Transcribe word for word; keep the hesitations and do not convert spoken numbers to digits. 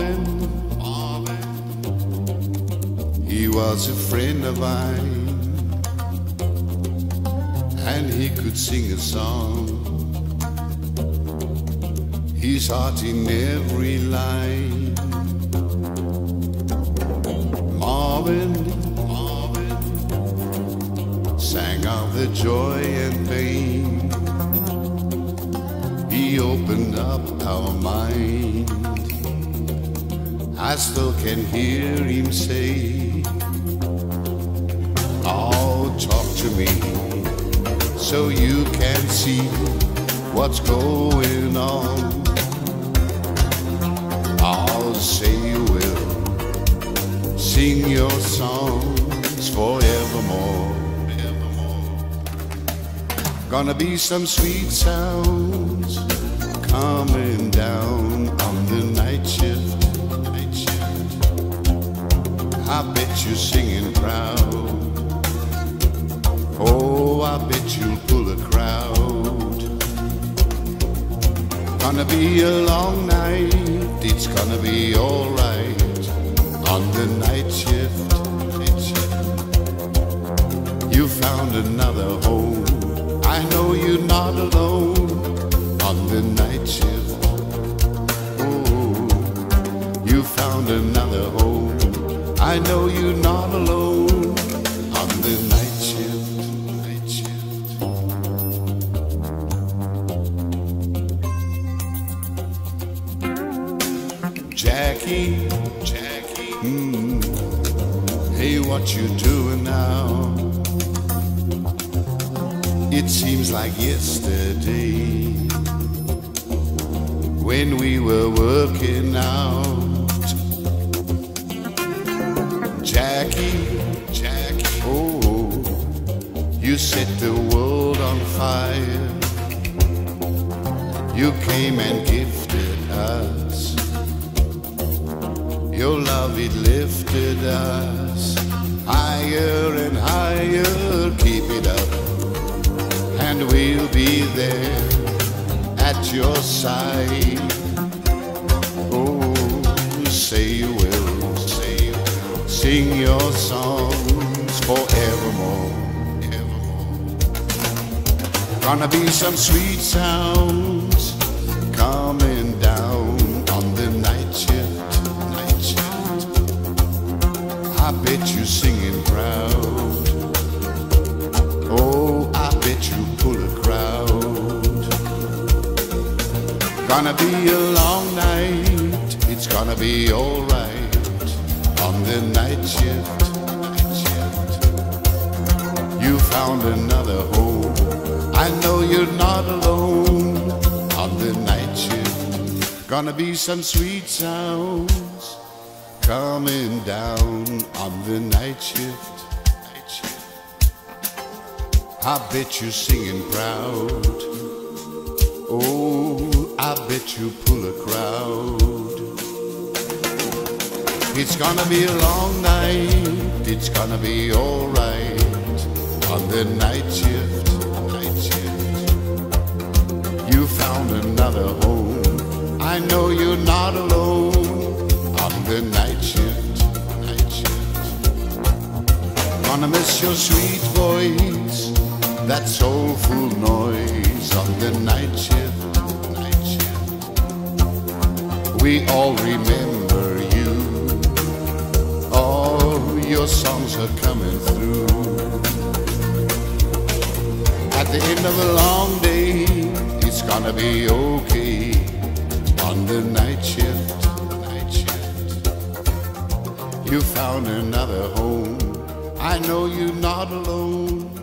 Marvin, Marvin, he was a friend of mine, and he could sing a song, his heart in every line. Marvin, Marvin, sang of the joy and pain. He opened up our mind. I still can hear him say, "Oh, talk to me so you can see what's going on. I'll say you will sing your songs forevermore. Gonna be some sweet sounds coming down on the night shift. I bet you're singing proud. Oh, I bet you'll pull a crowd. Gonna be a long night, it's gonna be alright on the night shift. You found another home, I know you're not alone on the night shift. Oh, you found another home, I know you're not alone on the night shift. Night shift. Jackie, Jackie, mm, hey, what you doing now? It seems like yesterday when we were working out. Jackie, Jackie, oh, you set the world on fire. You came and gifted us. Your love, it lifted us higher and higher. Keep it up, and we'll be there at your side. Oh, say you will, say you will sing your songs forevermore. Gonna be some sweet sounds coming down on the night shift. Night shift. I bet you're singing proud. Oh, I bet you pull a crowd. Gonna be a long night, it's gonna be alright on the night shift. Night shift. You found another home, I know you're not alone on the night shift. Gonna be some sweet sounds coming down on the night shift. I bet you're singing proud. Oh, I bet you pull a crowd. It's gonna be a long night, it's gonna be alright on the night shift. Night shift. You found another home, I know you're not alone on the night shift. Night shift. Gonna miss your sweet voice, that soulful noise on the night shift. Night shift. We all remember you. Oh, your songs are coming through. At the end of a long day, it's gonna be okay on the night shift. Night shift. You found another home, I know you're not alone